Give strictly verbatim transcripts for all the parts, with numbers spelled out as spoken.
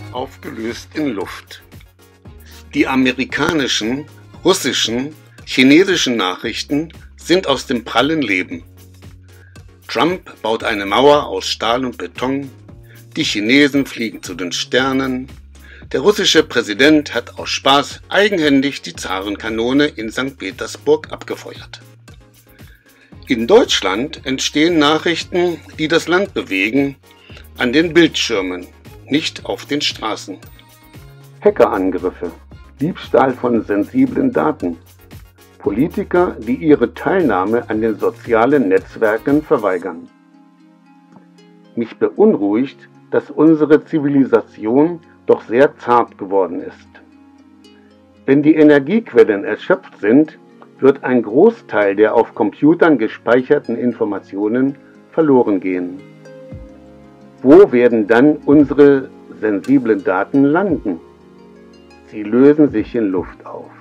aufgelöst in Luft. Die amerikanischen, russischen, chinesischen Nachrichten sind aus dem prallen Leben. Trump baut eine Mauer aus Stahl und Beton, die Chinesen fliegen zu den Sternen, der russische Präsident hat aus Spaß eigenhändig die Zarenkanone in Sankt Petersburg abgefeuert. In Deutschland entstehen Nachrichten, die das Land bewegen, an den Bildschirmen, nicht auf den Straßen. Hackerangriffe, Diebstahl von sensiblen Daten, Politiker, die ihre Teilnahme an den sozialen Netzwerken verweigern. Mich beunruhigt, dass unsere Zivilisation doch sehr zart geworden ist. Wenn die Energiequellen erschöpft sind, wird ein Großteil der auf Computern gespeicherten Informationen verloren gehen. Wo werden dann unsere sensiblen Daten landen? Sie lösen sich in Luft auf.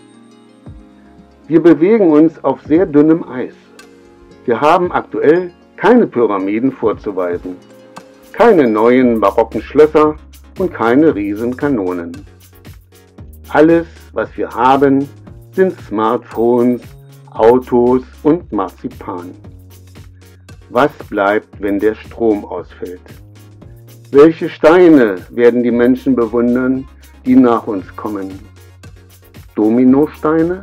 Wir bewegen uns auf sehr dünnem Eis. Wir haben aktuell keine Pyramiden vorzuweisen, keine neuen barocken Schlösser und keine Riesenkanonen. Alles, was wir haben, sind Smartphones, Autos und Marzipan. Was bleibt, wenn der Strom ausfällt? Welche Steine werden die Menschen bewundern, die nach uns kommen? Dominosteine?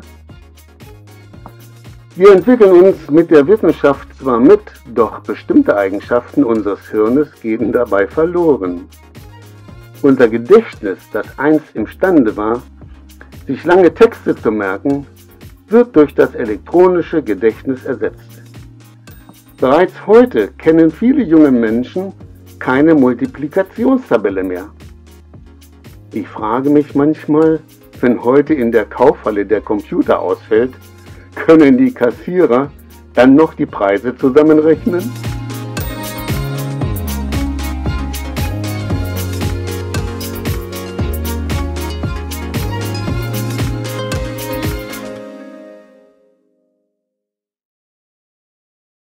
Wir entwickeln uns mit der Wissenschaft zwar mit, doch bestimmte Eigenschaften unseres Hirnes gehen dabei verloren. Unser Gedächtnis, das einst imstande war, sich lange Texte zu merken, wird durch das elektronische Gedächtnis ersetzt. Bereits heute kennen viele junge Menschen keine Multiplikationstabelle mehr. Ich frage mich manchmal, wenn heute in der Kaufhalle der Computer ausfällt, können die Kassierer dann noch die Preise zusammenrechnen?